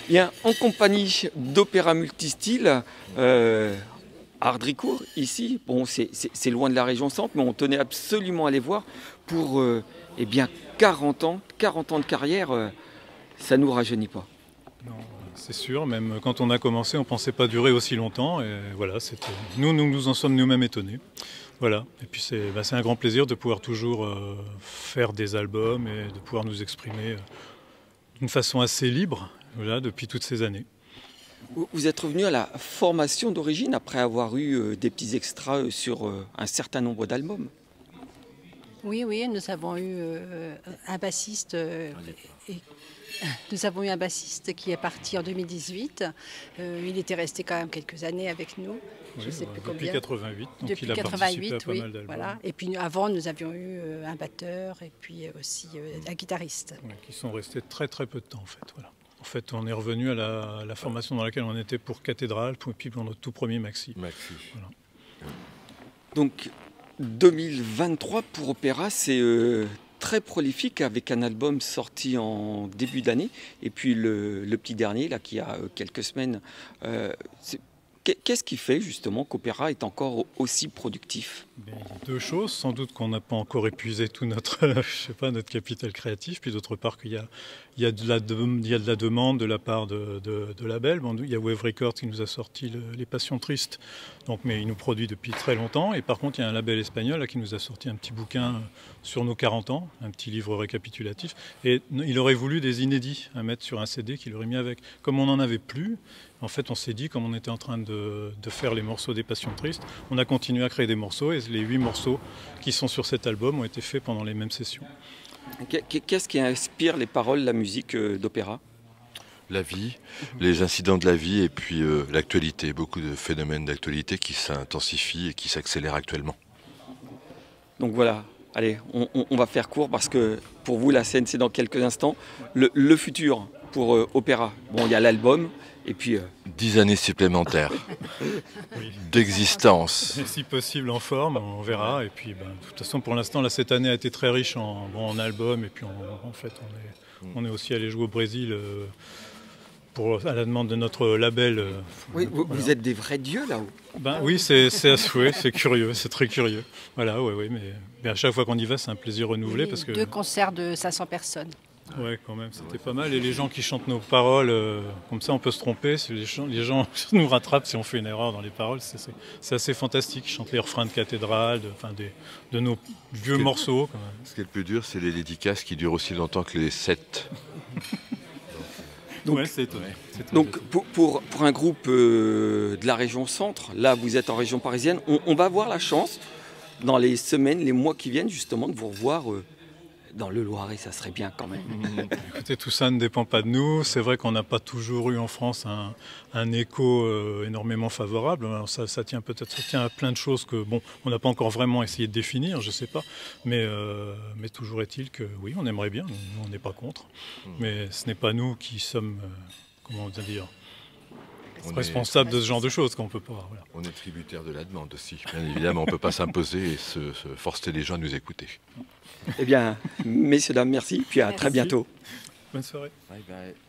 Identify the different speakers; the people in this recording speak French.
Speaker 1: Bien, en compagnie d'Opéra Multistyle, Ardricourt, ici, bon, c'est loin de la région centre, mais on tenait absolument à les voir pour eh bien 40 ans de carrière, ça ne nous rajeunit pas.
Speaker 2: Non, c'est sûr, même quand on a commencé, on ne pensait pas durer aussi longtemps. Et voilà, nous en sommes nous-mêmes étonnés. Voilà. Et puis c'est un grand plaisir de pouvoir toujours faire des albums et de pouvoir nous exprimer d'une façon assez libre, voilà, depuis toutes ces années.
Speaker 1: Vous êtes revenu à la formation d'origine après avoir eu des petits extras sur un certain nombre d'albums.
Speaker 3: Oui, oui, nous avons eu un bassiste. Nous avons eu un bassiste qui est parti en 2018. Il était resté quand même quelques années avec nous. Je sais plus
Speaker 2: depuis
Speaker 3: combien.
Speaker 2: 88, donc
Speaker 3: Depuis
Speaker 2: il a
Speaker 3: 88,
Speaker 2: participé à pas
Speaker 3: oui,
Speaker 2: mal d'albums.
Speaker 3: voilà. Et puis avant, nous avions eu un batteur et puis aussi un guitariste.
Speaker 2: Ouais, qui sont restés très très peu de temps en fait. Voilà. En fait, on est revenu à la formation dans laquelle on était pour Cathédrale, puis pour notre tout premier maxi. Voilà.
Speaker 1: Donc 2023 pour Opéra, c'est très prolifique avec un album sorti en début d'année et puis le petit dernier là qui a quelques semaines. Qu'est-ce qui fait justement qu'Opéra est encore aussi productif?
Speaker 2: Il y a deux choses, sans doute qu'on n'a pas encore épuisé tout notre, notre capital créatif, puis d'autre part qu'il y a de la demande de la part de labels. Bon, il y a Wave Records qui nous a sorti Les Passions Tristes, donc, mais il nous produit depuis très longtemps. Et par contre, il y a un label espagnol là, qui nous a sorti un petit bouquin sur nos 40 ans, un petit livre récapitulatif. Et il aurait voulu des inédits à mettre sur un CD qu'il aurait mis avec. Comme on n'en avait plus, en fait, on s'est dit, comme on était en train de faire les morceaux des Passions Tristes, on a continué à créer des morceaux et les 8 morceaux qui sont sur cet album ont été faits pendant les mêmes sessions.
Speaker 1: Qu'est-ce qui inspire les paroles, la musique d'Opéra?
Speaker 4: La vie, les incidents de la vie et puis l'actualité. Beaucoup de phénomènes d'actualité qui s'intensifient et qui s'accélèrent actuellement.
Speaker 1: Donc voilà, allez, on va faire court parce que pour vous, la scène, c'est dans quelques instants. Le futur pour Opéra, bon, il y a l'album. Et puis
Speaker 4: 10 années supplémentaires d'existence.
Speaker 2: Et si possible en forme, on verra. Et puis, de toute façon, pour l'instant, là, cette année a été très riche en albums. Et puis, en fait, on est aussi allé jouer au Brésil à la demande de notre label.
Speaker 1: Oui, vous êtes des vrais dieux là-haut.
Speaker 2: Oui, c'est curieux, c'est très curieux. Voilà, oui, mais à chaque fois qu'on y va, c'est un plaisir renouvelé. Parce que
Speaker 3: 2 concerts de 500 personnes.
Speaker 2: Ouais, quand même, c'était pas mal. Et les gens qui chantent nos paroles, comme ça, on peut se tromper. Les gens nous rattrapent si on fait une erreur dans les paroles. C'est assez fantastique. Ils chantent les refrains de Cathédrale, de nos vieux morceaux. Quand même.
Speaker 4: Ce qui est le plus dur, c'est les dédicaces qui durent aussi longtemps que les 7.
Speaker 1: Donc,
Speaker 2: ouais, c'est étonnant.
Speaker 1: Donc pour un groupe de la région centre, là vous êtes en région parisienne, on va avoir la chance dans les semaines, les mois qui viennent justement de vous revoir dans le Loiret, ça serait bien quand même.
Speaker 2: Écoutez, tout ça ne dépend pas de nous. C'est vrai qu'on n'a pas toujours eu en France un écho énormément favorable. Alors ça tient à plein de choses que on n'a pas encore vraiment essayé de définir, je ne sais pas. Mais toujours est-il que oui, on aimerait bien. Nous, on n'est pas contre. Mais ce n'est pas nous qui sommes, comment dire, responsables de ce genre de choses qu'on peut pas. Voilà.
Speaker 4: On est tributaire de la demande aussi. Bien évidemment, on ne peut pas s'imposer et se forcer les gens à nous écouter.
Speaker 1: Eh bien, messieurs, dames, merci, puis à très bientôt.
Speaker 2: Bonne soirée.
Speaker 4: Bye bye.